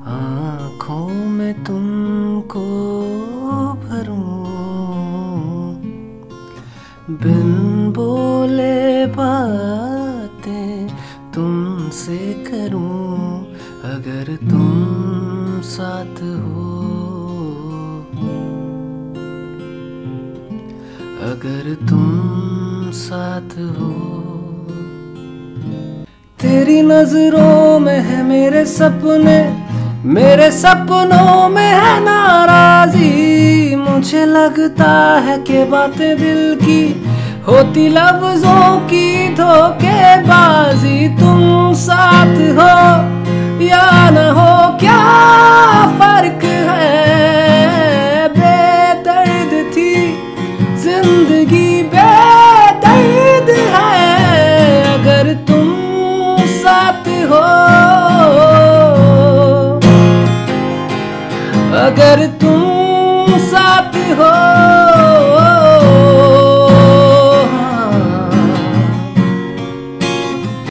आँखों में तुमको भरूं, बिन बोले बातें तुमसे करूं, अगर तुम साथ हो, अगर तुम साथ हो। तेरी नजरों में है मेरे सपने, मेरे सपनों में है नाराजी। मुझे लगता है कि बातें दिल की होती लफ्जों की धोखेबाजी। तुम साथ हो या न हो क्या फर्क है, बेदर्द थी जिंदगी बेदर्द है, अगर तुम साथ हो, अगर तुम साथ हो।